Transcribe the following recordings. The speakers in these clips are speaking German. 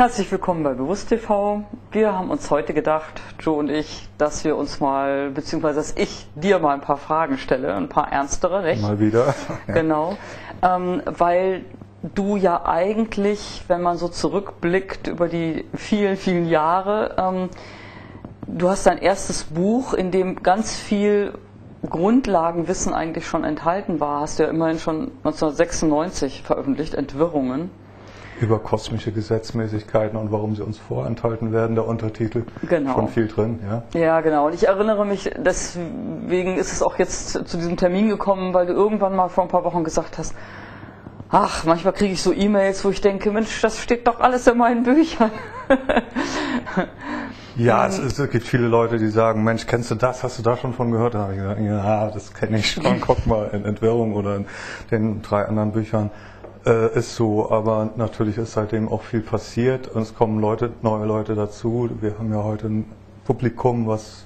Herzlich willkommen bei Bewusst TV. Wir haben uns heute gedacht, Joe und ich, dass wir uns mal, beziehungsweise dass ich dir mal ein paar Fragen stelle, ein paar ernstere, nicht? Mal wieder. Ja. Genau, weil du ja eigentlich, wenn man so zurückblickt über die vielen, vielen Jahre, du hast dein erstes Buch, in dem ganz viel Grundlagenwissen eigentlich schon enthalten war, hast du ja immerhin schon 1996 veröffentlicht, Entwirrungen. Über kosmische Gesetzmäßigkeiten und warum sie uns vorenthalten werden, der Untertitel. Genau. Schon viel drin, ja. Ja, genau. Und ich erinnere mich, deswegen ist es auch jetzt zu diesem Termin gekommen, weil du irgendwann mal vor ein paar Wochen gesagt hast, ach, manchmal kriege ich so E-Mails, wo ich denke, Mensch, das steht doch alles in meinen Büchern. Ja, es gibt viele Leute, die sagen, Mensch, kennst du das? Hast du da schon von gehört? Da habe ich gesagt, ja, das kenne ich schon. Guck mal in Entwirrung oder in den 3 anderen Büchern. Ist so, aber natürlich ist seitdem auch viel passiert und es kommen neue Leute dazu. Wir haben ja heute ein Publikum, was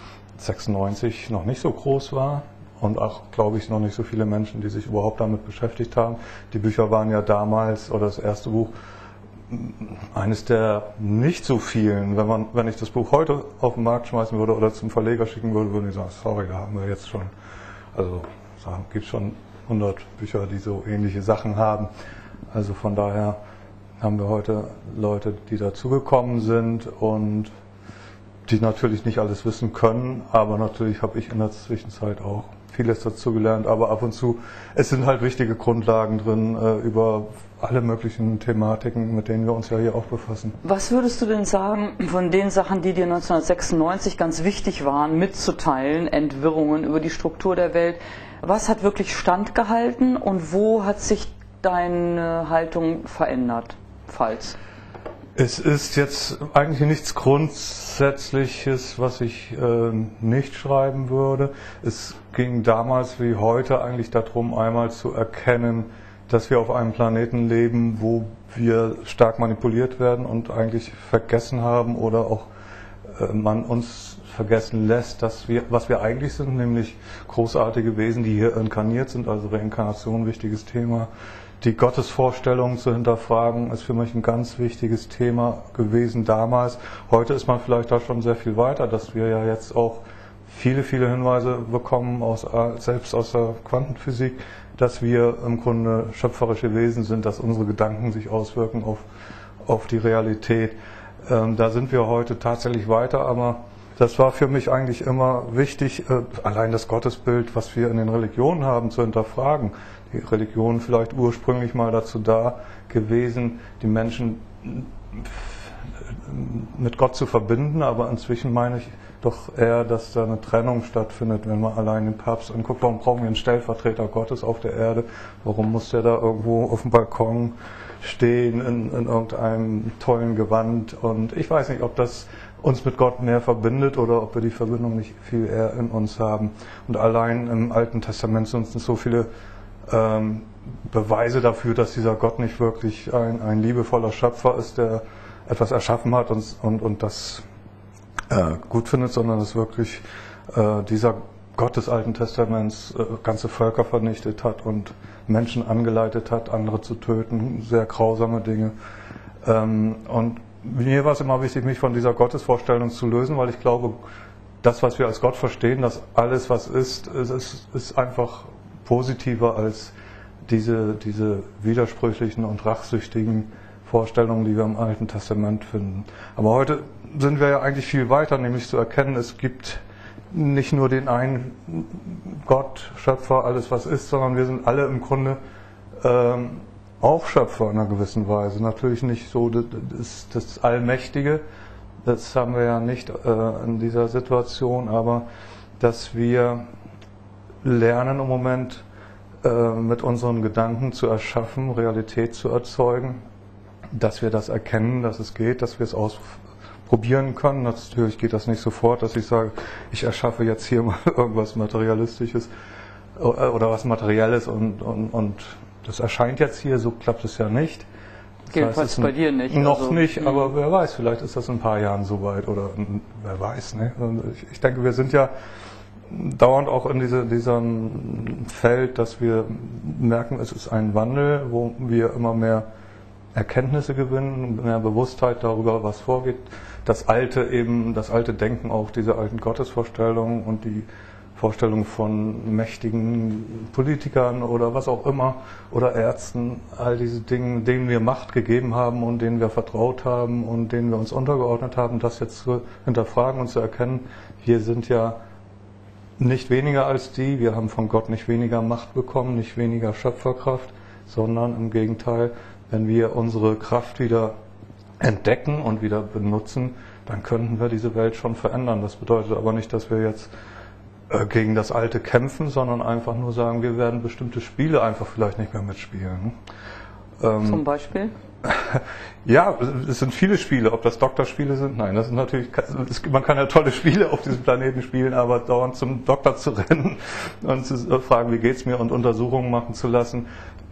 96 noch nicht so groß war und auch, glaube ich, noch nicht so viele Menschen, die sich überhaupt damit beschäftigt haben. Die Bücher waren ja damals, oder das erste Buch, eines der nicht so vielen. Wenn ich das Buch heute auf den Markt schmeißen würde oder zum Verleger schicken würde, würde ich sagen, sorry, da haben wir jetzt schon, also gibt schon 100 Bücher, die so ähnliche Sachen haben. Also von daher haben wir heute Leute, die dazugekommen sind und die natürlich nicht alles wissen können, aber natürlich habe ich in der Zwischenzeit auch vieles dazu gelernt, aber ab und zu, es sind halt wichtige Grundlagen drin über alle möglichen Thematiken, mit denen wir uns ja hier auch befassen. Was würdest du denn sagen von den Sachen, die dir 1996 ganz wichtig waren, mitzuteilen, Entwirrungen über die Struktur der Welt? Was hat wirklich standgehalten und wo hat sich deine Haltung verändert, falls? Es ist jetzt eigentlich nichts Grundsätzliches, was ich nicht schreiben würde. Es ging damals wie heute eigentlich darum, einmal zu erkennen, dass wir auf einem Planeten leben, wo wir stark manipuliert werden und eigentlich vergessen haben oder auch man uns vergessen lässt, was wir eigentlich sind, nämlich großartige Wesen, die hier inkarniert sind, also Reinkarnation, wichtiges Thema. Die Gottesvorstellung zu hinterfragen, ist für mich ein ganz wichtiges Thema gewesen damals. Heute ist man vielleicht da schon sehr viel weiter, dass wir ja jetzt auch viele, viele Hinweise bekommen, selbst aus der Quantenphysik, dass wir im Grunde schöpferische Wesen sind, dass unsere Gedanken sich auswirken auf die Realität. Da sind wir heute tatsächlich weiter, aber das war für mich eigentlich immer wichtig, allein das Gottesbild, was wir in den Religionen haben, zu hinterfragen. Die Religionen vielleicht ursprünglich mal dazu da gewesen, die Menschen mit Gott zu verbinden, aber inzwischen meine ich doch eher, dass da eine Trennung stattfindet, wenn man allein den Papst anguckt. Warum brauchen wir einen Stellvertreter Gottes auf der Erde? Warum muss der da irgendwo auf dem Balkon stehen in irgendeinem tollen Gewand? Und ich weiß nicht, ob das uns mit Gott mehr verbindet oder ob wir die Verbindung nicht viel eher in uns haben. Und allein im Alten Testament sind so viele Beweise dafür, dass dieser Gott nicht wirklich ein liebevoller Schöpfer ist, der etwas erschaffen hat und das gut findet, sondern dass wirklich dieser Gott des Alten Testaments ganze Völker vernichtet hat und Menschen angeleitet hat, andere zu töten, sehr grausame Dinge. Und mir war es immer wichtig, mich von dieser Gottesvorstellung zu lösen, weil ich glaube, das, was wir als Gott verstehen, dass alles, was ist einfach positiver als diese widersprüchlichen und rachsüchtigen Vorstellungen, die wir im Alten Testament finden. Aber heute sind wir ja eigentlich viel weiter, nämlich zu erkennen, es gibt nicht nur den einen Gott, Schöpfer, alles was ist, sondern wir sind alle im Grunde auch Schöpfer in einer gewissen Weise. Natürlich nicht so das Allmächtige, das haben wir ja nicht in dieser Situation, aber dass wir lernen im Moment mit unseren Gedanken zu erschaffen, Realität zu erzeugen, dass wir das erkennen, dass es geht, dass wir es ausprobieren können. Natürlich geht das nicht sofort, dass ich sage, ich erschaffe jetzt hier mal irgendwas Materialistisches oder was Materielles und das erscheint jetzt hier, so klappt es ja nicht. Jedenfalls bei dir nicht. Noch also, nicht, aber wer weiß, vielleicht ist das in ein paar Jahren soweit oder wer weiß. Ne? Ich denke, wir sind ja dauernd auch in diesem Feld, dass wir merken, es ist ein Wandel, wo wir immer mehr Erkenntnisse gewinnen, mehr Bewusstheit darüber, was vorgeht. Das alte Denken, auch diese alten Gottesvorstellungen und die Vorstellung von mächtigen Politikern oder was auch immer oder Ärzten, all diese Dinge, denen wir Macht gegeben haben und denen wir vertraut haben und denen wir uns untergeordnet haben, das jetzt zu hinterfragen und zu erkennen, wir sind ja nicht weniger als die, wir haben von Gott nicht weniger Macht bekommen, nicht weniger Schöpferkraft, sondern im Gegenteil, wenn wir unsere Kraft wieder entdecken und wieder benutzen, dann könnten wir diese Welt schon verändern. Das bedeutet aber nicht, dass wir jetzt gegen das Alte kämpfen, sondern einfach nur sagen, wir werden bestimmte Spiele einfach vielleicht nicht mehr mitspielen. Zum Beispiel? Ja, es sind viele Spiele. Ob das Doktorspiele sind? Nein, das ist natürlich, man kann ja tolle Spiele auf diesem Planeten spielen, aber dauernd zum Doktor zu rennen und zu fragen, wie geht's mir und Untersuchungen machen zu lassen,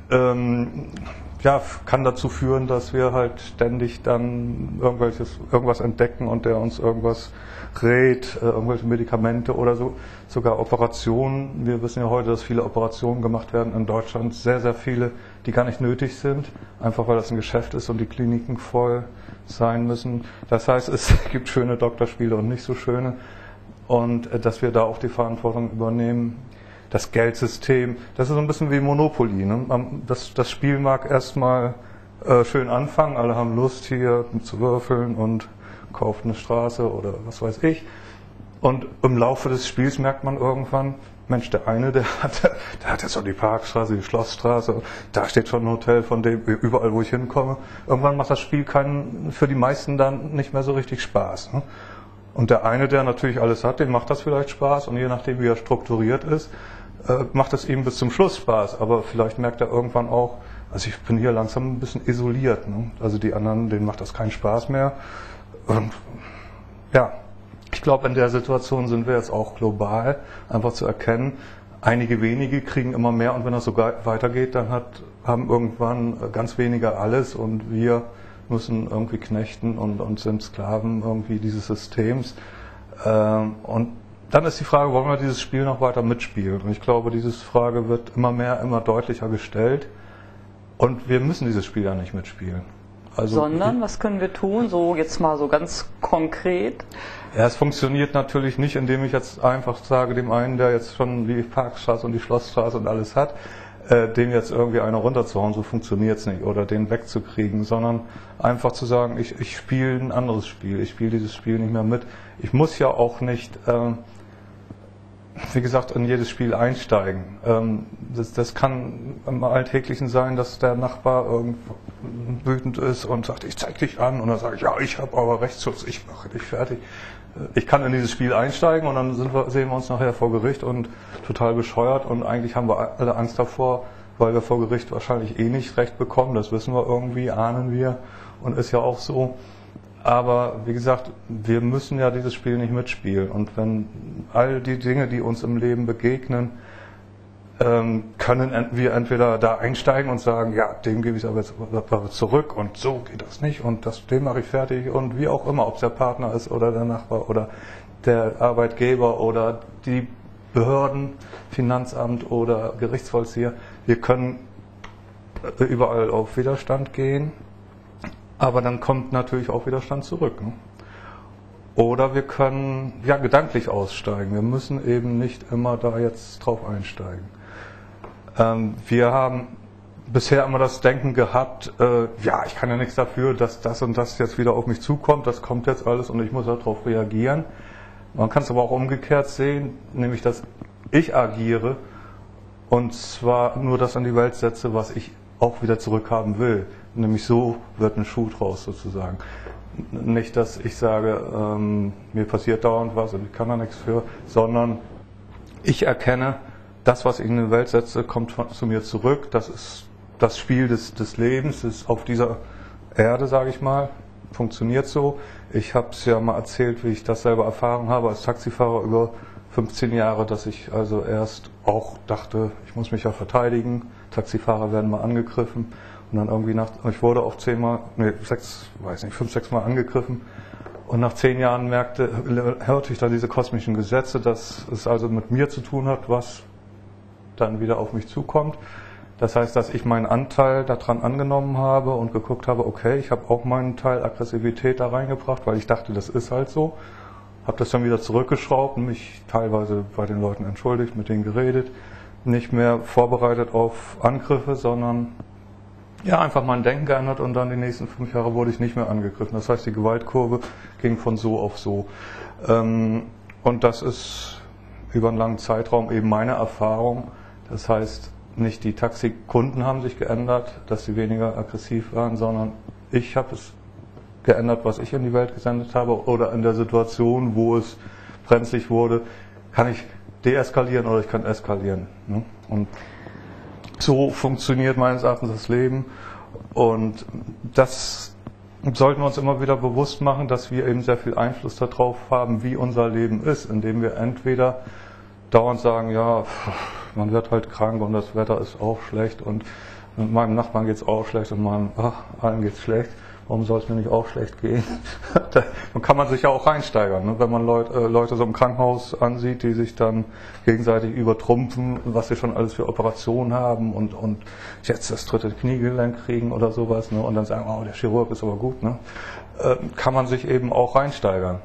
ja, kann dazu führen, dass wir halt ständig dann irgendwas entdecken und der uns irgendwas rät, irgendwelche Medikamente oder so, sogar Operationen. Wir wissen ja heute, dass viele Operationen gemacht werden in Deutschland, sehr, sehr viele, die gar nicht nötig sind, einfach weil das ein Geschäft ist und die Kliniken voll sein müssen. Das heißt, es gibt schöne Doktorspiele und nicht so schöne und dass wir da auch die Verantwortung übernehmen. Das Geldsystem, das ist so ein bisschen wie Monopoly. Ne? Das Spiel mag erstmal schön anfangen, alle haben Lust hier zu würfeln und kauft eine Straße oder was weiß ich. Und im Laufe des Spiels merkt man irgendwann, Mensch, der eine, der hat jetzt schon die Parkstraße, die Schlossstraße, da steht schon ein Hotel von dem, überall wo ich hinkomme. Irgendwann macht das Spiel für die meisten dann nicht mehr so richtig Spaß. Ne? Und der eine, der natürlich alles hat, dem macht das vielleicht Spaß und je nachdem, wie er strukturiert ist, macht es ihm bis zum Schluss Spaß. Aber vielleicht merkt er irgendwann auch, also ich bin hier langsam ein bisschen isoliert. Ne? Also die anderen, denen macht das keinen Spaß mehr. Und ja, ich glaube, in der Situation sind wir jetzt auch global, einfach zu erkennen, einige wenige kriegen immer mehr und wenn das so weitergeht, dann haben irgendwann ganz wenige alles und wir müssen irgendwie knechten und sind Sklaven irgendwie dieses Systems. Und dann ist die Frage, wollen wir dieses Spiel noch weiter mitspielen? Und ich glaube, diese Frage wird immer deutlicher gestellt und wir müssen dieses Spiel ja nicht mitspielen. Also, sondern, was können wir tun, so jetzt mal so ganz konkret? Ja, es funktioniert natürlich nicht, indem ich jetzt einfach sage, dem einen, der jetzt schon die Parkstraße und die Schlossstraße und alles hat, dem jetzt irgendwie einer runterzuhauen, so funktioniert es nicht, oder den wegzukriegen, sondern einfach zu sagen, ich spiele ein anderes Spiel, ich spiele dieses Spiel nicht mehr mit. Ich muss ja auch nicht, wie gesagt, in jedes Spiel einsteigen. Das kann im Alltäglichen sein, dass der Nachbar wütend ist und sagt, ich zeig dich an, und dann sage ich, ja, ich habe aber Rechtsschutz, ich mache dich fertig. Ich kann in dieses Spiel einsteigen und dann sehen wir uns nachher vor Gericht und total bescheuert und eigentlich haben wir alle Angst davor, weil wir vor Gericht wahrscheinlich eh nicht Recht bekommen, das wissen wir irgendwie, ahnen wir und ist ja auch so. Aber wie gesagt, wir müssen ja dieses Spiel nicht mitspielen und wenn all die Dinge, die uns im Leben begegnen, können wir entweder da einsteigen und sagen, ja, dem gebe ich aber jetzt zurück und so geht das nicht und dem mache ich fertig und wie auch immer, ob es der Partner ist oder der Nachbar oder der Arbeitgeber oder die Behörden, Finanzamt oder Gerichtsvollzieher. Wir können überall auf Widerstand gehen, aber dann kommt natürlich auch Widerstand zurück. Ne? Oder wir können ja gedanklich aussteigen. Wir müssen eben nicht immer da jetzt drauf einsteigen. Wir haben bisher immer das Denken gehabt, ja, ich kann ja nichts dafür, dass das und das jetzt wieder auf mich zukommt, das kommt jetzt alles und ich muss darauf reagieren. Man kann es aber auch umgekehrt sehen, nämlich dass ich agiere und zwar nur das in die Welt setze, was ich auch wieder zurückhaben will. Nämlich so wird ein Schuh draus sozusagen. Nicht, dass ich sage, mir passiert dauernd was und ich kann da nichts für, sondern ich erkenne, das, was ich in die Welt setze, kommt zu mir zurück. Das ist das Spiel des Lebens, das ist auf dieser Erde, sage ich mal, funktioniert so. Ich habe es ja mal erzählt, wie ich das selber erfahren habe als Taxifahrer über 15 Jahre, dass ich also erst auch dachte, ich muss mich ja verteidigen. Taxifahrer werden mal angegriffen. Und dann irgendwie ich wurde auch 5, 6 Mal angegriffen. Und nach 10 Jahren hörte ich dann diese kosmischen Gesetze, dass es also mit mir zu tun hat, was dann wieder auf mich zukommt. Das heißt, dass ich meinen Anteil daran angenommen habe und geguckt habe, okay, ich habe auch meinen Teil Aggressivität da reingebracht, weil ich dachte, das ist halt so. Habe das dann wieder zurückgeschraubt und mich teilweise bei den Leuten entschuldigt, mit denen geredet. Nicht mehr vorbereitet auf Angriffe, sondern ja, einfach mein Denken geändert und dann die nächsten 5 Jahre wurde ich nicht mehr angegriffen. Das heißt, die Gewaltkurve ging von so auf so. Und das ist über einen langen Zeitraum eben meine Erfahrung. Das heißt, nicht die Taxikunden haben sich geändert, dass sie weniger aggressiv waren, sondern ich habe es geändert, was ich in die Welt gesendet habe, oder in der Situation, wo es brenzlig wurde, kann ich deeskalieren oder ich kann eskalieren. Ne? Und so funktioniert meines Erachtens das Leben, und das sollten wir uns immer wieder bewusst machen, dass wir eben sehr viel Einfluss darauf haben, wie unser Leben ist, indem wir entweder dauernd sagen, ja, man wird halt krank und das Wetter ist auch schlecht und meinem Nachbarn geht es auch schlecht und allen geht es schlecht. Warum soll es mir nicht auch schlecht gehen? Dann kann man sich ja auch reinsteigern, ne? Wenn man Leute so im Krankenhaus ansieht, die sich dann gegenseitig übertrumpfen, was sie schon alles für Operationen haben und jetzt das 3. Kniegelenk kriegen oder sowas, ne? Und dann sagen, oh, der Chirurg ist aber gut, ne? Kann man sich eben auch reinsteigern.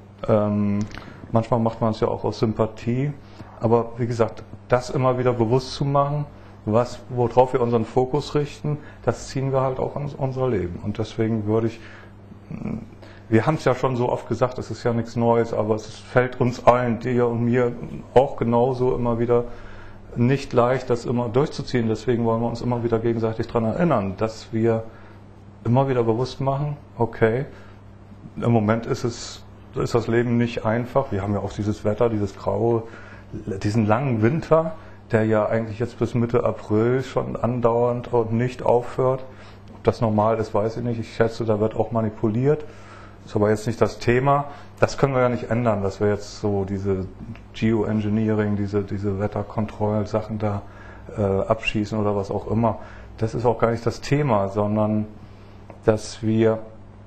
Manchmal macht man es ja auch aus Sympathie, aber wie gesagt, das immer wieder bewusst zu machen, worauf wir unseren Fokus richten, das ziehen wir halt auch in unser Leben. Und deswegen wir haben es ja schon so oft gesagt, es ist ja nichts Neues, aber es fällt uns allen, dir und mir, auch genauso immer wieder nicht leicht, das immer durchzuziehen. Deswegen wollen wir uns immer wieder gegenseitig daran erinnern, dass wir immer wieder bewusst machen, okay, im Moment ist das Leben nicht einfach. Wir haben ja auch dieses Wetter, dieses Graue, diesen langen Winter, der ja eigentlich jetzt bis Mitte April schon andauernd und nicht aufhört. Ob das normal ist, weiß ich nicht. Ich schätze, da wird auch manipuliert. Ist aber jetzt nicht das Thema. Das können wir ja nicht ändern, dass wir jetzt so diese Geoengineering, diese Wetterkontrollsachen da abschießen oder was auch immer. Das ist auch gar nicht das Thema, sondern dass wir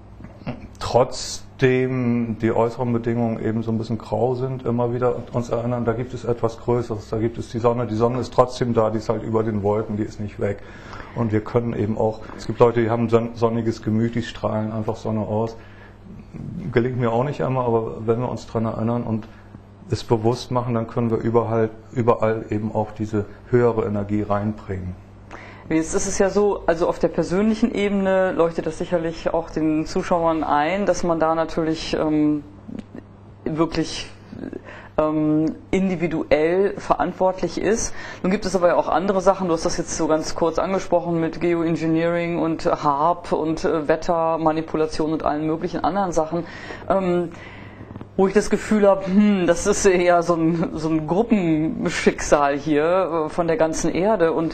trotzdem die äußeren Bedingungen eben so ein bisschen grau sind, immer wieder uns erinnern, da gibt es etwas Größeres, da gibt es die Sonne ist trotzdem da, die ist halt über den Wolken, die ist nicht weg. Und wir können eben auch, es gibt Leute, die haben sonniges Gemüt, die strahlen einfach Sonne aus. Gelingt mir auch nicht immer, aber wenn wir uns daran erinnern und es bewusst machen, dann können wir überall eben auch diese höhere Energie reinbringen. Jetzt ist es ja so, also auf der persönlichen Ebene leuchtet das sicherlich auch den Zuschauern ein, dass man da natürlich wirklich individuell verantwortlich ist. Nun gibt es aber ja auch andere Sachen, du hast das jetzt so ganz kurz angesprochen mit Geoengineering und HAARP und Wettermanipulation und allen möglichen anderen Sachen, wo ich das Gefühl habe, das ist eher so ein Gruppenschicksal hier von der ganzen Erde, und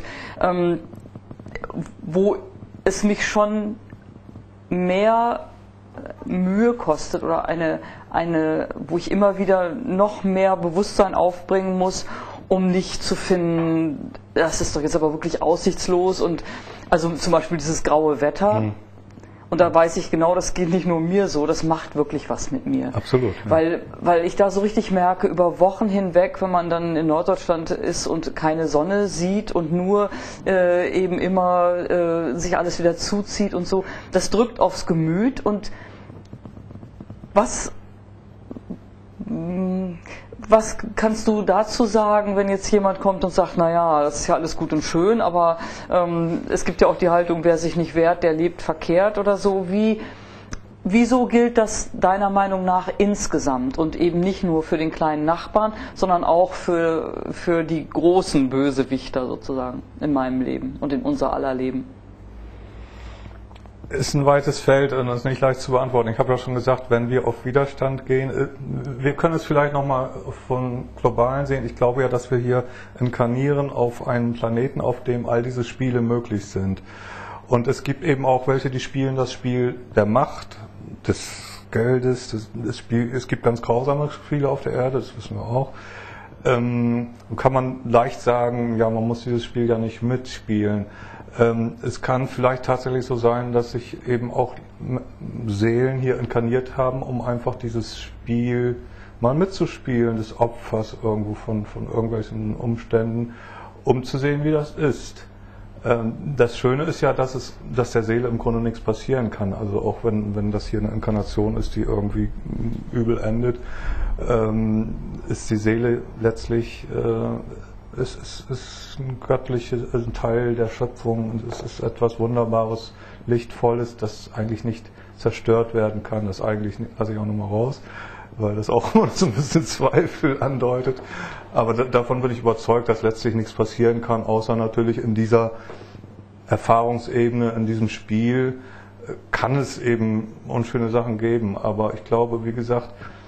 wo es mich schon mehr Mühe kostet oder wo ich immer wieder noch mehr Bewusstsein aufbringen muss, um nicht zu finden, das ist doch jetzt aber wirklich aussichtslos, und also zum Beispiel dieses graue Wetter. Und da weiß ich genau, das geht nicht nur mir so, das macht wirklich was mit mir. Absolut. Ja. Weil ich da so richtig merke, über Wochen hinweg, wenn man dann in Norddeutschland ist und keine Sonne sieht und nur eben immer sich alles wieder zuzieht und so, das drückt aufs Gemüt. Und was kannst du dazu sagen, wenn jetzt jemand kommt und sagt, naja, das ist ja alles gut und schön, aber es gibt ja auch die Haltung, wer sich nicht wehrt, der lebt verkehrt oder so. Wieso gilt das deiner Meinung nach insgesamt und eben nicht nur für den kleinen Nachbarn, sondern auch für die großen Bösewichter sozusagen in meinem Leben und in unser aller Leben? Ist ein weites Feld und ist nicht leicht zu beantworten. Ich habe ja schon gesagt, wenn wir auf Widerstand gehen, wir können es vielleicht nochmal von globalen sehen. Ich glaube ja, dass wir hier inkarnieren auf einem Planeten, auf dem all diese Spiele möglich sind. Und es gibt eben auch welche, die spielen das Spiel der Macht, des Geldes, es gibt ganz grausame Spiele auf der Erde, das wissen wir auch. Kann man leicht sagen, ja, man muss dieses Spiel ja nicht mitspielen. Es kann vielleicht tatsächlich so sein, dass sich eben auch Seelen hier inkarniert haben, um einfach dieses Spiel mal mitzuspielen, des Opfers irgendwo von irgendwelchen Umständen, um zu sehen, wie das ist. Das Schöne ist ja, dass der Seele im Grunde nichts passieren kann. Also auch wenn das hier eine Inkarnation ist, die irgendwie übel endet, ist die Seele letztlich ist ein Teil der Schöpfung und es ist etwas Wunderbares, Lichtvolles, das eigentlich nicht zerstört werden kann. Das eigentlich, lasse ich auch nochmal raus, weil das auch immer so ein bisschen Zweifel andeutet. Aber davon bin ich überzeugt, dass letztlich nichts passieren kann, außer natürlich in dieser Erfahrungsebene, in diesem Spiel kann es eben unschöne Sachen geben. Aber ich glaube, wie gesagt,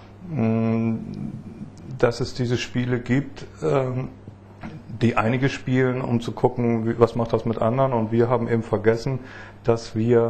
dass es diese Spiele gibt, die einige spielen, um zu gucken, was macht das mit anderen. Und wir haben eben vergessen, dass wir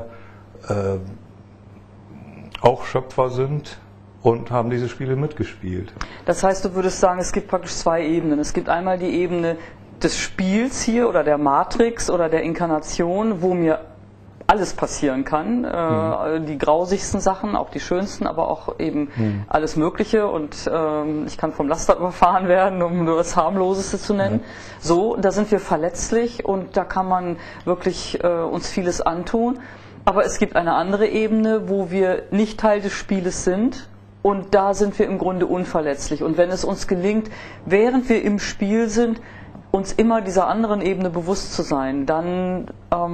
auch Schöpfer sind und haben diese Spiele mitgespielt. Das heißt, du würdest sagen, es gibt praktisch zwei Ebenen. Es gibt einmal die Ebene des Spiels hier oder der Matrix oder der Inkarnation, wo mir alles passieren kann, die grausigsten Sachen, auch die schönsten, aber auch eben alles Mögliche und ich kann vom Laster überfahren werden, um nur das Harmloseste zu nennen. So, da sind wir verletzlich und da kann man wirklich uns vieles antun. Aber es gibt eine andere Ebene, wo wir nicht Teil des Spieles sind und da sind wir im Grunde unverletzlich. Und wenn es uns gelingt, während wir im Spiel sind, uns immer dieser anderen Ebene bewusst zu sein, dann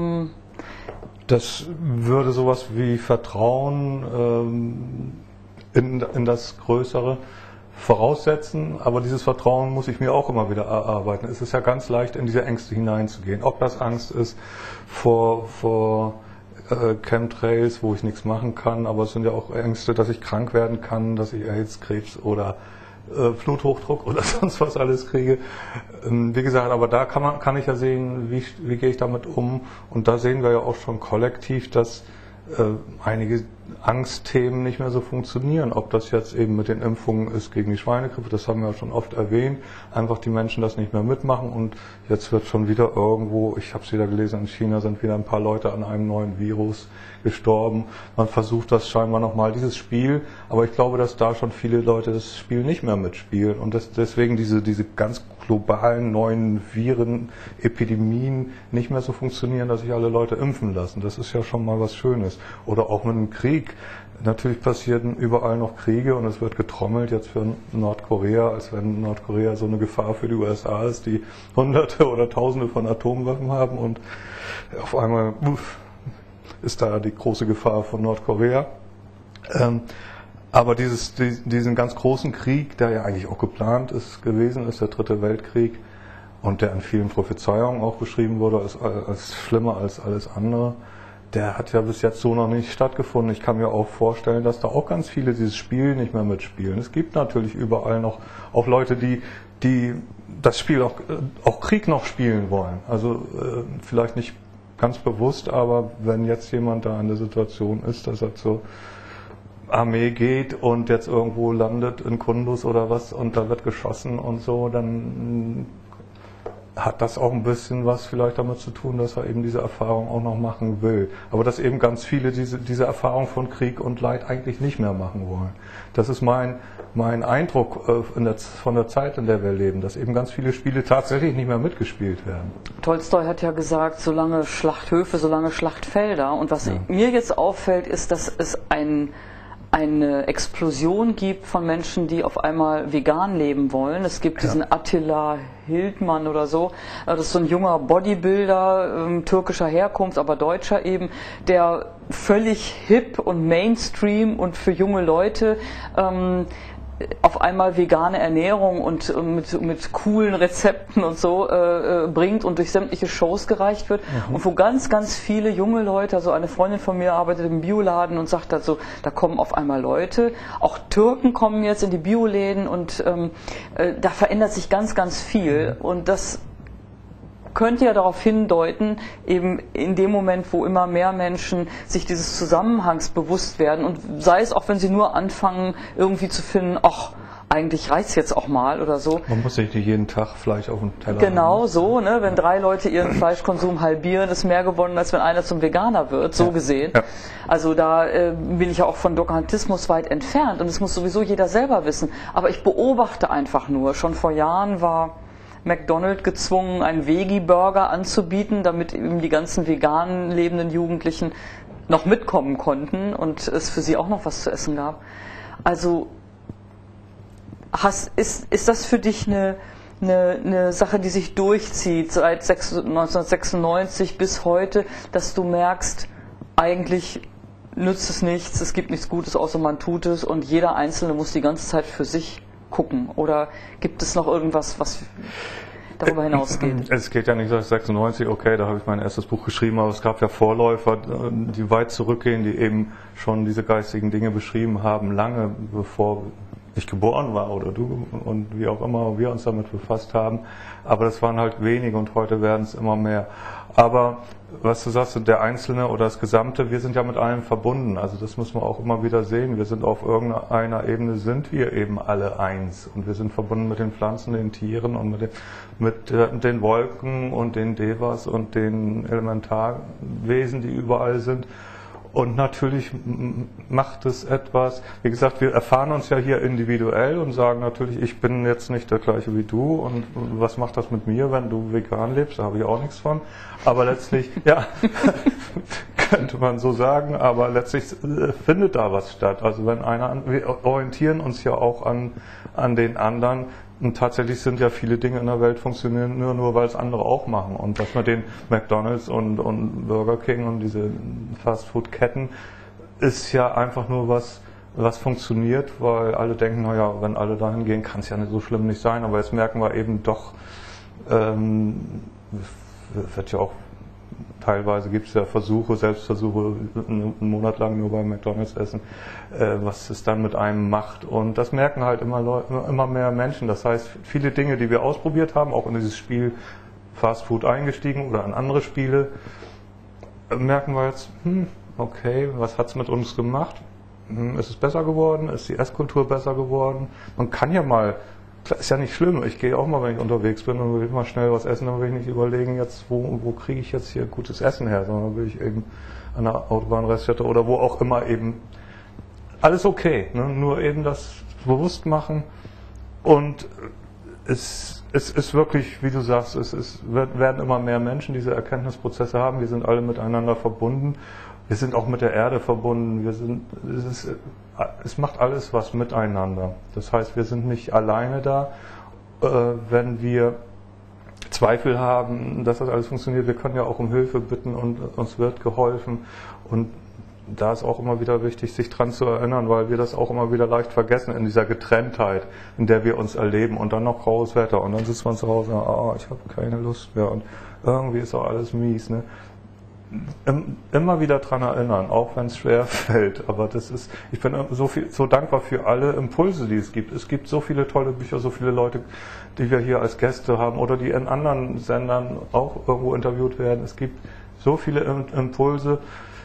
das würde sowas wie Vertrauen in das Größere voraussetzen, aber dieses Vertrauen muss ich mir auch immer wieder erarbeiten. Es ist ja ganz leicht, in diese Ängste hineinzugehen. Ob das Angst ist vor Chemtrails, wo ich nichts machen kann, aber es sind ja auch Ängste, dass ich krank werden kann, dass ich AIDS, Krebs oder Bluthochdruck oder sonst was alles kriege. Wie gesagt, aber da kann ich ja sehen, wie gehe ich damit um. Und da sehen wir ja auch schon kollektiv, dass einige Angstthemen nicht mehr so funktionieren. Ob das jetzt eben mit den Impfungen ist gegen die Schweinegrippe, das haben wir ja schon oft erwähnt. Einfach die Menschen das nicht mehr mitmachen und jetzt wird schon wieder irgendwo, ich habe es wieder gelesen, in China sind wieder ein paar Leute an einem neuen Virus gestorben. Man versucht das scheinbar nochmal, dieses Spiel, aber ich glaube, dass da schon viele Leute das Spiel nicht mehr mitspielen und deswegen diese ganz globalen neuen Viren, Epidemien nicht mehr so funktionieren, dass sich alle Leute impfen lassen. Das ist ja schon mal was Schönes. Oder auch mit dem Krieg. Natürlich passieren überall noch Kriege und es wird getrommelt jetzt für Nordkorea, als wenn Nordkorea so eine Gefahr für die USA ist, die Hunderte oder Tausende von Atomwaffen haben und auf einmal ist da die große Gefahr von Nordkorea. Aber diesen ganz großen Krieg, der ja eigentlich auch geplant gewesen ist, der Dritte Weltkrieg, und der in vielen Prophezeiungen auch beschrieben wurde als schlimmer als alles andere, der hat ja bis jetzt so noch nicht stattgefunden. Ich kann mir auch vorstellen, dass da auch ganz viele dieses Spiel nicht mehr mitspielen. Es gibt natürlich überall noch auch Leute, die das Spiel auch Krieg noch spielen wollen. Also vielleicht nicht ganz bewusst, aber wenn jetzt jemand da in der Situation ist, dass er zur Armee geht und jetzt irgendwo landet in Kunduz oder was und da wird geschossen und so, dann hat das auch ein bisschen was vielleicht damit zu tun, dass er eben diese Erfahrung auch noch machen will. Aber dass eben ganz viele diese Erfahrung von Krieg und Leid eigentlich nicht mehr machen wollen. Das ist mein Eindruck von der Zeit, in der wir leben, dass eben ganz viele Spiele tatsächlich nicht mehr mitgespielt werden. Tolstoi hat ja gesagt, solange Schlachthöfe, solange Schlachtfelder. Und was mir jetzt auffällt, ist, dass es eine Explosion gibt von Menschen, die auf einmal vegan leben wollen. Es gibt diesen Attila Hildmann oder so, das ist so ein junger Bodybuilder, türkischer Herkunft, aber Deutscher eben, der völlig hip und Mainstream und für junge Leute auf einmal vegane Ernährung und mit coolen Rezepten und so bringt und durch sämtliche Shows gereicht wird. Und wo ganz, ganz viele junge Leute, also eine Freundin von mir arbeitet im Bioladen und sagt also, da kommen auf einmal Leute, auch Türken kommen jetzt in die Bioläden und da verändert sich ganz, ganz viel und das könnte ja darauf hindeuten, eben in dem Moment, wo immer mehr Menschen sich dieses Zusammenhangs bewusst werden und sei es auch, wenn sie nur anfangen, irgendwie zu finden, ach, eigentlich reicht's jetzt auch mal oder so. Man muss sich nicht jeden Tag Fleisch auf den Teller Genau haben. so, ne? Wenn 3 Leute ihren Fleischkonsum halbieren, ist mehr gewonnen, als wenn einer zum Veganer wird, so gesehen. Ja. Also da bin ich ja auch von Dogmatismus weit entfernt und das muss sowieso jeder selber wissen. Aber ich beobachte einfach nur, schon vor Jahren war McDonald's gezwungen, einen Veggie-Burger anzubieten, damit eben die ganzen vegan lebenden Jugendlichen noch mitkommen konnten und es für sie auch noch was zu essen gab. Also ist das für dich eine Sache, die sich durchzieht seit 1996 bis heute, dass du merkst, eigentlich nützt es nichts, es gibt nichts Gutes, außer man tut es und jeder Einzelne muss die ganze Zeit für sich gucken? Oder gibt es noch irgendwas, was darüber hinausgeht? Es geht ja nicht seit 96, okay, da habe ich mein erstes Buch geschrieben, aber es gab ja Vorläufer, die weit zurückgehen, die eben schon diese geistigen Dinge beschrieben haben, lange bevor ich geboren war oder du und wie auch immer wir uns damit befasst haben. Aber das waren halt wenige und heute werden es immer mehr. Aber was du sagst, der Einzelne oder das Gesamte, wir sind ja mit allem verbunden. Also das muss man auch immer wieder sehen. Wir sind auf irgendeiner Ebene, sind wir eben alle eins. Und wir sind verbunden mit den Pflanzen, den Tieren und mit den Wolken und den Devas und den Elementarwesen, die überall sind. Und natürlich macht es etwas, wie gesagt, wir erfahren uns ja hier individuell und sagen natürlich, ich bin jetzt nicht der gleiche wie du und was macht das mit mir, wenn du vegan lebst, da habe ich auch nichts von. Aber letztlich, ja, könnte man so sagen, aber letztlich findet da was statt. Also wenn wir orientieren uns ja auch an den anderen. Und tatsächlich sind ja viele Dinge in der Welt funktionieren nur weil es andere auch machen. Und das mit den McDonald's und Burger King und diese Fast-Food-Ketten ist ja einfach nur was funktioniert, weil alle denken, naja, wenn alle dahin gehen, kann es ja nicht so schlimm nicht sein. Aber jetzt merken wir eben doch, wird ja auch teilweise gibt es ja Versuche, Selbstversuche, einen Monat lang nur bei McDonald's essen, was es dann mit einem macht. Und das merken halt immer mehr Menschen. Das heißt, viele Dinge, die wir ausprobiert haben, auch in dieses Spiel Fast Food eingestiegen oder in andere Spiele, merken wir jetzt, okay, was hat es mit uns gemacht? Ist es besser geworden? Ist die Esskultur besser geworden? Man kann ja mal, ist ja nicht schlimm, ich gehe auch mal, wenn ich unterwegs bin und will mal schnell was essen, dann will ich nicht überlegen, jetzt wo kriege ich jetzt hier gutes Essen her, sondern will ich eben an der Autobahnraststätte oder wo auch immer eben, alles okay, ne? Nur eben das bewusst machen und es ist wirklich, wie du sagst, werden immer mehr Menschen diese Erkenntnisprozesse haben, wir sind alle miteinander verbunden. Wir sind auch mit der Erde verbunden. Es macht alles was miteinander. Das heißt, wir sind nicht alleine da. Wenn wir Zweifel haben, dass das alles funktioniert, wir können ja auch um Hilfe bitten und uns wird geholfen. Und da ist auch immer wieder wichtig, sich dran zu erinnern, weil wir das auch immer wieder leicht vergessen in dieser Getrenntheit, in der wir uns erleben und dann noch graues Wetter und dann sitzt man zu Hause und ich habe keine Lust mehr und irgendwie ist auch alles mies, ne? Immer wieder dran erinnern, auch wenn es schwer fällt. Aber ich bin so dankbar für alle Impulse, die es gibt. Es gibt so viele tolle Bücher, so viele Leute, die wir hier als Gäste haben oder die in anderen Sendern auch irgendwo interviewt werden. Es gibt so viele Impulse,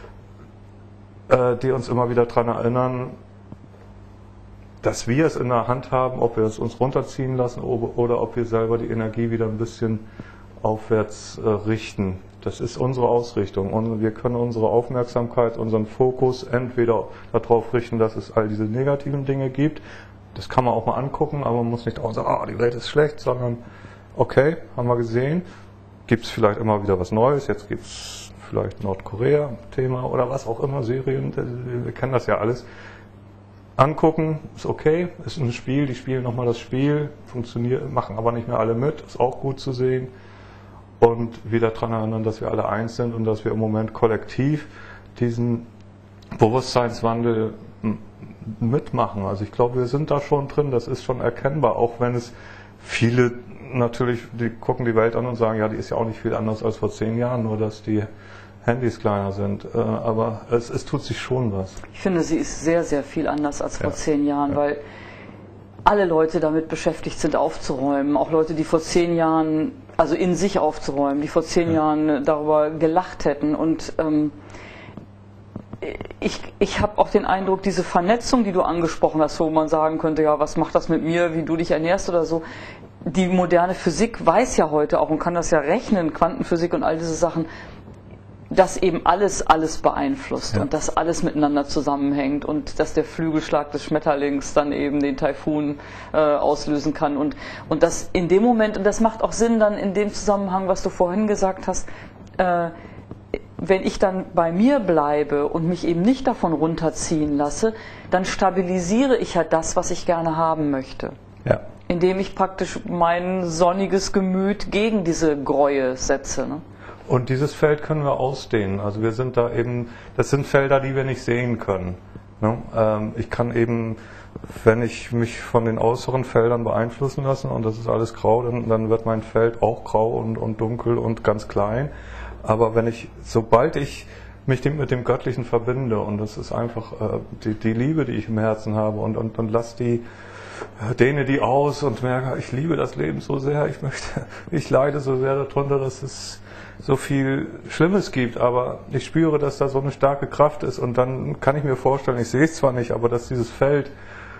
die uns immer wieder dran erinnern, dass wir es in der Hand haben, ob wir es uns runterziehen lassen oder ob wir selber die Energie wieder ein bisschen aufwärts richten. Das ist unsere Ausrichtung und wir können unsere Aufmerksamkeit, unseren Fokus entweder darauf richten, dass es all diese negativen Dinge gibt. Das kann man auch mal angucken, aber man muss nicht auch sagen, die Welt ist schlecht, sondern okay, haben wir gesehen, gibt es vielleicht immer wieder was Neues, jetzt gibt es vielleicht Nordkorea-Thema oder was auch immer, Syrien, wir kennen das ja alles. Angucken, ist okay, ist ein Spiel, die spielen nochmal das Spiel, funktioniert, machen aber nicht mehr alle mit, ist auch gut zu sehen. Und wieder daran erinnern, dass wir alle eins sind und dass wir im Moment kollektiv diesen Bewusstseinswandel mitmachen. Also ich glaube, wir sind da schon drin, das ist schon erkennbar, auch wenn es viele natürlich, die gucken die Welt an und sagen, ja, die ist ja auch nicht viel anders als vor 10 Jahren, nur dass die Handys kleiner sind. Aber es tut sich schon was. Ich finde, sie ist sehr, sehr viel anders als vor 10 Jahren, weil alle Leute damit beschäftigt sind, aufzuräumen. Auch Leute, die vor 10 Jahren, also in sich aufzuräumen, die vor 10 Jahren darüber gelacht hätten. Und ich habe auch den Eindruck, diese Vernetzung, die du angesprochen hast, wo man sagen könnte, ja, was macht das mit mir, wie du dich ernährst oder so. Die moderne Physik weiß ja heute auch und kann das ja rechnen, Quantenphysik und all diese Sachen. dass eben alles beeinflusst und dass alles miteinander zusammenhängt und dass der Flügelschlag des Schmetterlings dann eben den Taifun auslösen kann und das in dem Moment, und das macht auch Sinn dann in dem Zusammenhang, was du vorhin gesagt hast, wenn ich dann bei mir bleibe und mich eben nicht davon runterziehen lasse, dann stabilisiere ich ja das, was ich gerne haben möchte. Ja. Indem ich praktisch mein sonniges Gemüt gegen diese Gräue setze. Ne? Und dieses Feld können wir ausdehnen. Also wir sind da eben, das sind Felder, die wir nicht sehen können. Ne? Ich kann eben, wenn ich mich von den äußeren Feldern beeinflussen lasse und das ist alles grau, dann wird mein Feld auch grau und dunkel und ganz klein. Aber sobald ich mich mit dem Göttlichen verbinde und das ist einfach die Liebe, die ich im Herzen habe und lasse dehne die aus und merke, ich liebe das Leben so sehr, ich leide so sehr darunter, dass es so viel Schlimmes gibt, aber ich spüre, dass da so eine starke Kraft ist und dann kann ich mir vorstellen, ich sehe es zwar nicht, aber dass dieses Feld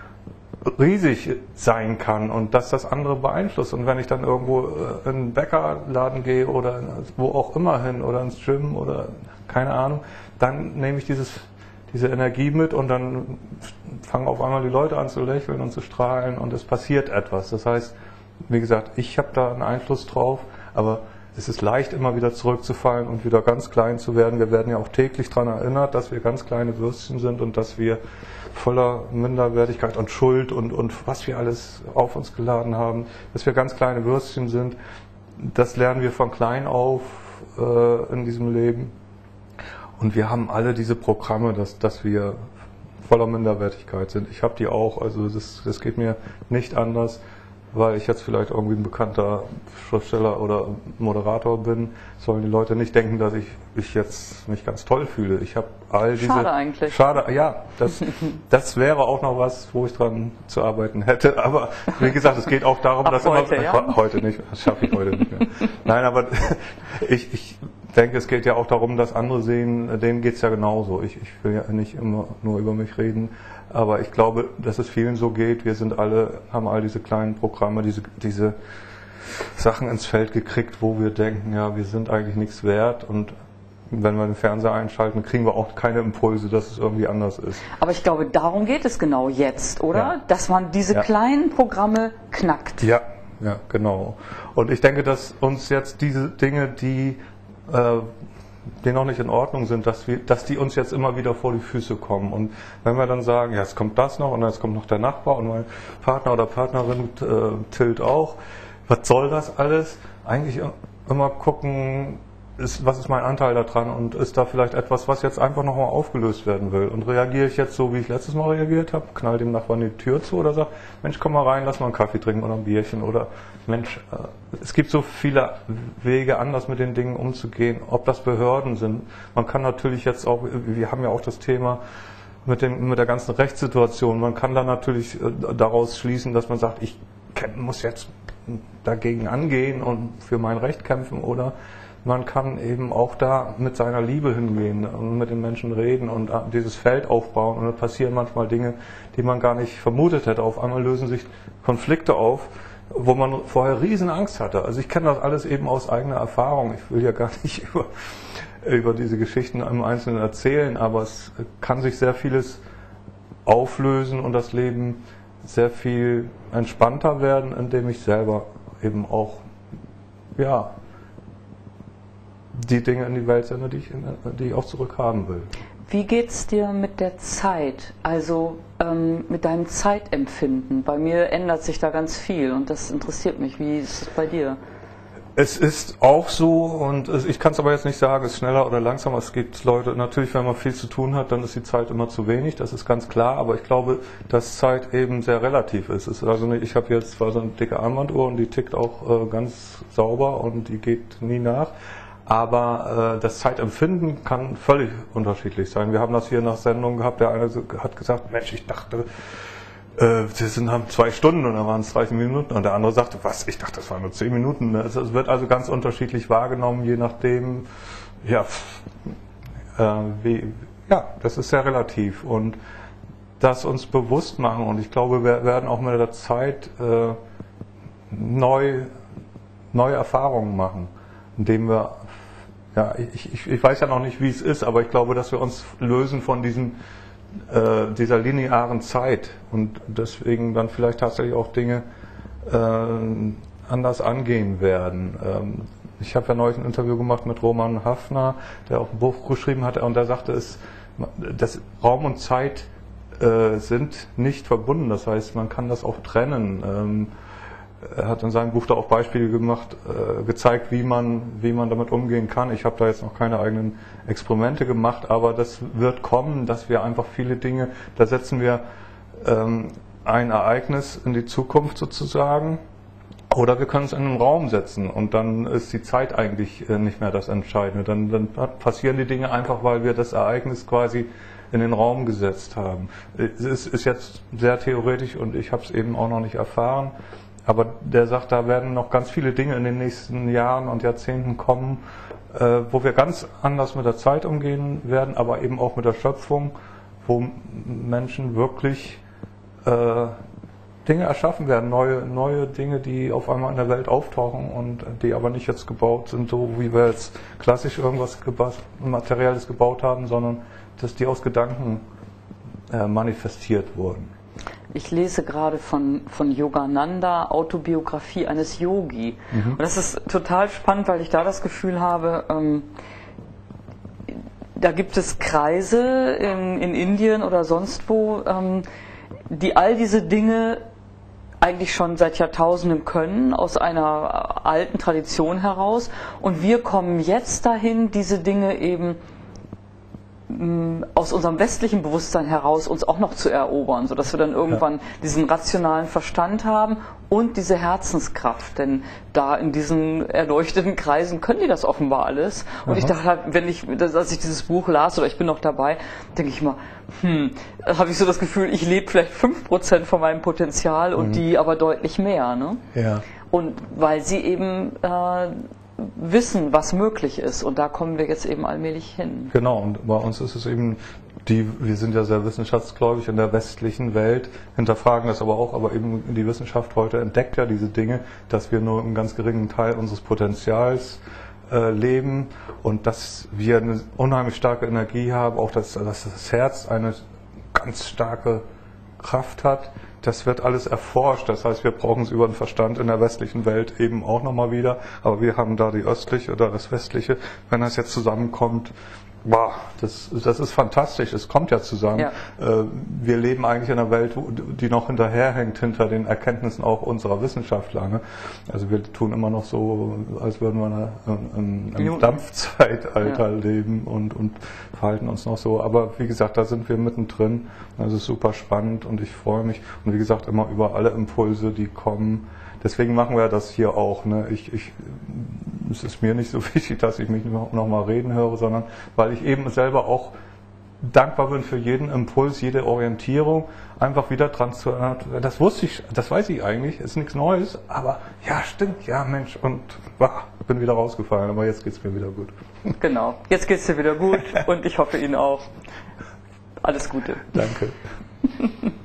riesig sein kann und dass das andere beeinflusst und wenn ich dann irgendwo in einen Bäckerladen gehe oder wo auch immer hin oder ins Gym oder keine Ahnung, dann nehme ich diese Energie mit und dann fangen auf einmal die Leute an zu lächeln und zu strahlen und es passiert etwas. Das heißt, wie gesagt, ich habe da einen Einfluss drauf, aber es ist leicht, immer wieder zurückzufallen und wieder ganz klein zu werden. Wir werden ja auch täglich daran erinnert, dass wir ganz kleine Würstchen sind und dass wir voller Minderwertigkeit und Schuld und was wir alles auf uns geladen haben, dass wir ganz kleine Würstchen sind. Das lernen wir von klein auf in diesem Leben. Und wir haben alle diese Programme, dass wir voller Minderwertigkeit sind. Ich habe die auch, also das geht mir nicht anders, weil ich jetzt vielleicht irgendwie ein bekannter Schriftsteller oder Moderator bin, sollen die Leute nicht denken, dass ich jetzt mich ganz toll fühle. Ich habe all diese... Schade eigentlich. Schade, ja. Das wäre auch noch was, wo ich dran zu arbeiten hätte. Aber wie gesagt, es geht auch darum, dass heute, immer... ja? Heute nicht, das schaffe ich heute nicht mehr. Nein, aber ich denke, es geht ja auch darum, dass andere sehen, denen geht es ja genauso. Ich will ja nicht immer nur über mich reden. Aber ich glaube, dass es vielen so geht. Wir haben all diese kleinen Programme, diese Sachen ins Feld gekriegt, wo wir denken, ja, wir sind eigentlich nichts wert. Und wenn wir den Fernseher einschalten, kriegen wir auch keine Impulse, dass es irgendwie anders ist. Aber ich glaube, darum geht es genau jetzt, oder? Ja. Dass man diese kleinen Programme knackt. Ja, genau. Und ich denke, dass uns jetzt diese Dinge, die noch nicht in Ordnung sind, dass die uns jetzt immer wieder vor die Füße kommen. Und wenn wir dann sagen, ja, jetzt kommt das noch und jetzt kommt noch der Nachbar und mein Partner oder Partnerin tilt auch, was soll das alles? Eigentlich immer gucken, was ist mein Anteil daran und ist da vielleicht etwas, was jetzt einfach nochmal aufgelöst werden will? Und reagiere ich jetzt so, wie ich letztes Mal reagiert habe, knall dem Nachbarn die Tür zu oder sag, Mensch, komm mal rein, lass mal einen Kaffee trinken oder ein Bierchen oder Mensch, es gibt so viele Wege, anders mit den Dingen umzugehen, ob das Behörden sind. Man kann natürlich jetzt auch, wir haben ja auch das Thema mit der ganzen Rechtssituation, man kann da natürlich daraus schließen, dass man sagt, ich muss jetzt dagegen angehen und für mein Recht kämpfen oder man kann eben auch da mit seiner Liebe hingehen und mit den Menschen reden und dieses Feld aufbauen und da passieren manchmal Dinge, die man gar nicht vermutet hätte. Auf einmal lösen sich Konflikte auf, wo man vorher riesen Angst hatte. Also ich kenne das alles eben aus eigener Erfahrung. Ich will ja gar nicht über diese Geschichten im Einzelnen erzählen, aber es kann sich sehr vieles auflösen und das Leben sehr viel entspannter werden, indem ich selber eben auch, ja, die Dinge in die Welt sende, die ich auch zurückhaben will. Wie geht's dir mit der Zeit? Also mit deinem Zeitempfinden? Bei mir ändert sich da ganz viel und das interessiert mich. Wie ist es bei dir? Es ist auch so und ich kann es aber jetzt nicht sagen, es ist schneller oder langsamer. Es gibt Leute, natürlich, wenn man viel zu tun hat, dann ist die Zeit immer zu wenig, das ist ganz klar. Aber ich glaube, dass Zeit eben sehr relativ ist. Also ich habe jetzt zwar so eine dicke Armbanduhr und die tickt auch ganz sauber und die geht nie nach. Aber das Zeitempfinden kann völlig unterschiedlich sein. Wir haben das hier nach Sendung gehabt, der eine hat gesagt, Mensch, ich dachte, haben 2 Stunden und dann waren es 30 Minuten. Und der andere sagte, was? Ich dachte, das waren nur 10 Minuten. Es wird also ganz unterschiedlich wahrgenommen, je nachdem, das ist sehr relativ. Und das uns bewusst machen. Und ich glaube, wir werden auch mit der Zeit neue Erfahrungen machen, indem wir ja, ich weiß ja noch nicht, wie es ist, aber ich glaube, dass wir uns lösen von dieser linearen Zeit und deswegen dann vielleicht tatsächlich auch Dinge anders angehen werden. Ich habe ja neulich ein Interview gemacht mit Roman Hafner, der auch ein Buch geschrieben hat, und der sagte, dass Raum und Zeit sind nicht verbunden. Das heißt, man kann das auch trennen. Er hat in seinem Buch da auch Beispiele gezeigt, wie man damit umgehen kann. Ich habe da jetzt noch keine eigenen Experimente gemacht, aber das wird kommen, dass wir einfach viele Dinge, da setzen wir ein Ereignis in die Zukunft sozusagen, oder wir können es in einen Raum setzen und dann ist die Zeit eigentlich nicht mehr das Entscheidende. Dann passieren die Dinge einfach, weil wir das Ereignis quasi in den Raum gesetzt haben. Es ist jetzt sehr theoretisch und ich habe es eben auch noch nicht erfahren, aber der sagt, da werden noch ganz viele Dinge in den nächsten Jahren und Jahrzehnten kommen, wo wir ganz anders mit der Zeit umgehen werden, aber eben auch mit der Schöpfung, wo Menschen wirklich Dinge erschaffen werden, neue Dinge, die auf einmal in der Welt auftauchen und die aber nicht jetzt gebaut sind, so wie wir jetzt klassisch irgendwas Materielles gebaut haben, sondern dass die aus Gedanken manifestiert wurden. Ich lese gerade von Yogananda, Autobiografie eines Yogi. Und das ist total spannend, weil ich da das Gefühl habe, da gibt es Kreise in Indien oder sonst wo, die all diese Dinge eigentlich schon seit Jahrtausenden können, aus einer alten Tradition heraus. Und wir kommen jetzt dahin, diese Dinge eben aus unserem westlichen Bewusstsein heraus uns auch noch zu erobern, sodass wir dann irgendwann diesen rationalen Verstand haben und diese Herzenskraft, denn da in diesen erleuchteten Kreisen können die das offenbar alles. Und ich dachte halt, als ich dieses Buch las, oder ich bin noch dabei, denke ich immer, habe ich so das Gefühl, ich lebe vielleicht 5% von meinem Potenzial und die aber deutlich mehr. Ne? Ja. Und weil sie eben wissen, was möglich ist. Und da kommen wir jetzt eben allmählich hin. Genau, und bei uns ist es eben, wir sind ja sehr wissenschaftsgläubig in der westlichen Welt, hinterfragen das aber eben die Wissenschaft heute entdeckt ja diese Dinge, dass wir nur einen ganz geringen Teil unseres Potenzials leben und dass wir eine unheimlich starke Energie haben, auch dass das Herz eine ganz starke Kraft hat. Das wird alles erforscht, das heißt, wir brauchen es über den Verstand in der westlichen Welt eben auch nochmal wieder, aber wir haben da die östliche oder das westliche, wenn das jetzt zusammenkommt, wow, das ist fantastisch, es kommt ja zusammen. Ja. Wir leben eigentlich in einer Welt, die noch hinterherhängt hinter den Erkenntnissen auch unserer Wissenschaftler. Ne? Also wir tun immer noch so, als würden wir im Dampfzeitalter leben und verhalten uns noch so. Aber wie gesagt, da sind wir mittendrin. Das ist super spannend und ich freue mich. Und wie gesagt, immer über alle Impulse, die kommen. Deswegen machen wir das hier auch. Ne? Es ist mir nicht so wichtig, dass ich mich noch mal reden höre, sondern weil ich eben selber auch dankbar bin für jeden Impuls, jede Orientierung, einfach wieder dran zu erinnern. Das wusste ich, das weiß ich eigentlich, ist nichts Neues, aber ja, stimmt, ja Mensch, und bin wieder rausgefallen, aber jetzt geht's mir wieder gut. Genau, jetzt geht's dir wieder gut und ich hoffe Ihnen auch. Alles Gute. Danke.